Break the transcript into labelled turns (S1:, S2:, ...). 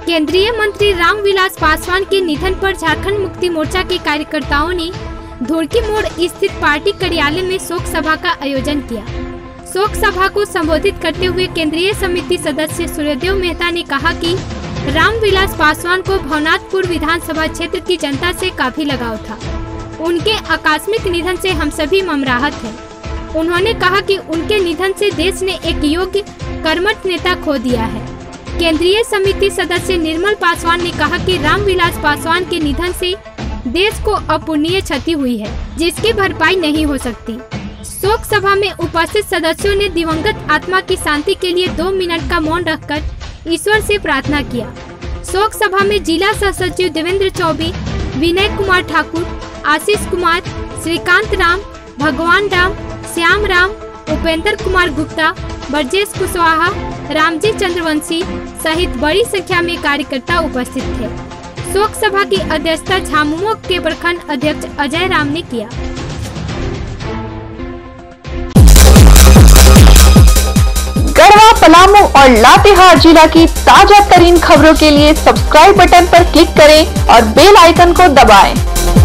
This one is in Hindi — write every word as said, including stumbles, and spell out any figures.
S1: केंद्रीय मंत्री रामविलास पासवान के निधन पर झारखंड मुक्ति मोर्चा के कार्यकर्ताओं ने धुड़की मोड़ स्थित पार्टी कार्यालय में शोक सभा का आयोजन किया। शोक सभा को संबोधित करते हुए केंद्रीय समिति सदस्य सूर्यदेव मेहता ने कहा कि रामविलास पासवान को भवनाथपुर विधानसभा क्षेत्र की जनता से काफी लगाव था। उनके आकस्मिक निधन से हम सभी ममराहत हैं। उन्होंने कहा कि उनके निधन से देश ने एक योग्य कर्मठ नेता खो दिया है। केंद्रीय समिति सदस्य निर्मल पासवान ने कहा कि रामविलास पासवान के निधन से देश को अपूरणीय क्षति हुई है, जिसकी भरपाई नहीं हो सकती। शोक सभा में उपस्थित सदस्यों ने दिवंगत आत्मा की शांति के लिए दो मिनट का मौन रखकर ईश्वर से प्रार्थना किया। शोक सभा में जिला सह सचिव देवेंद्र चौबे, विनय कुमार ठाकुर, आशीष कुमार, श्रीकांत राम, भगवान राम, श्याम राम, उपेंद्र कुमार गुप्ता, ब्रजेश कुशवाहा, रामजी चंद्रवंशी सहित बड़ी संख्या में कार्यकर्ता उपस्थित थे। शोक सभा की अध्यक्षता झामुमो के प्रखंड अध्यक्ष अजय राम ने किया।
S2: गढ़वा, पलामू और लातेहार जिला की ताजा तरीन खबरों के लिए सब्सक्राइब बटन पर क्लिक करें और बेल आइकन को दबाएं।